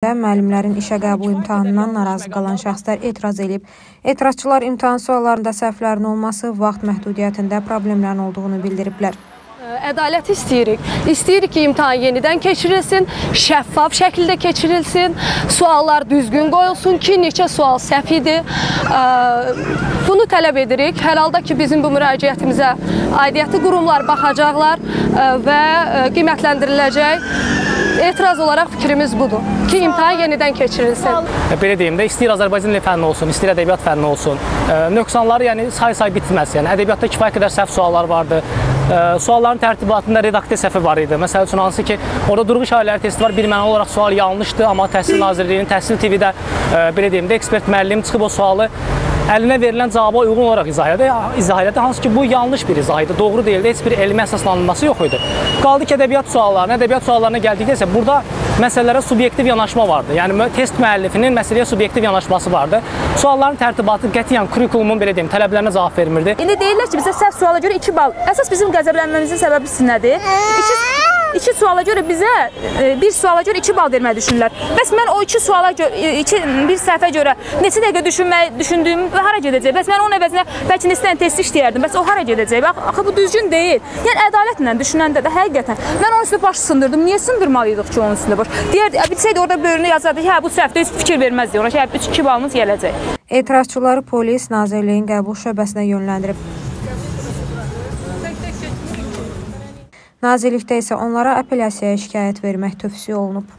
Nazirliyində müəllimlərin işə qəbul imtahanından narazı qalan şəxslər etiraz edib. Etirazçılar imtahan suallarında səhvlərin olması, vaxt məhdudiyyətində problemlərin olduğunu bildiriblər. Ədalət istəyirik. İstəyirik ki, imtahan yenidən keçirilsin, şəffaf şəkildə keçirilsin, suallar düzgün qoyulsun ki, neçə sual səhv idi. Bunu tələb edirik. Hər halda ki, bizim bu müraciətimizə aidiyyatı qurumlar baxacaqlar və qiymətləndiriləcək. Etiraz olaraq fikrimiz budur ki, imtahan yenidən keçirilsin. Belə deyim də, istəyir Azərbaycan dili fənni olsun, istəyir ədəbiyyat fənni olsun. Nöqsanları say bitməz. Ədəbiyyatda kifayət qədər səhv suallar vardı. Sualların tərtibatında redaktiv səhvi var idi. Məsəl üçün, hansı ki, orada durğu şairləri testi var, bir mənalı olaraq sual yanlışdır, amma Təhsil Nazirliyinin, Təhsil TV-də, belə deyim də, ekspert müəllim çıxıb o sualı əlinə verilən cavaba uyğun olaraq izah elədi. Hansı ki, bu yanlış bir izah idi, doğru deyildi, heç bir elmi əsaslanılması yox idi. Qaldı ki, ədəbiyyat suallarına gəldikdə isə burada məsələlərə subyektiv yanaşma vardı. Yəni, test müəllifinin məsələyə subyektiv yanaşması vardı. Sualların tərtibatı qətiyyən kurikulumun, belə deyim, tələblərinə cavab vermirdi. İndi deyirlər ki, bizə səhv suala görə 2 bal. Əsas bizim qəzəblənməmizin səbəbi nədir? 2 suala görə bizə, bir suala görə 2 bal verməyi düşünürlər. Bəs mən o 2 suala bir səhvə görə neçə dəqiqə düşündüyüm hara gedəcək? Bəs mən onun əvəzinə bəlkə neçə dənə test işləyərdim. Bəs o hara gedəcək? Axı bu düzgün deyil. Yəni ədalətlə düşünəndə də həqiqətən mən onun üstündə baş sındırdım. Niyə sındırmalıydıq ki, onun üstündə baş? Bilsəydi orada bölünü yazardı ki, hə bu səhvdir, heç fikir verməzdi ona ki, 2 balımız gələcək. Etirazçıları polis Nazirliyin qəbul şöbəsinə yönləndirib. Nazirlikdə isə onlara apellyasiyaya şikayət vermək tövsiyə olunub.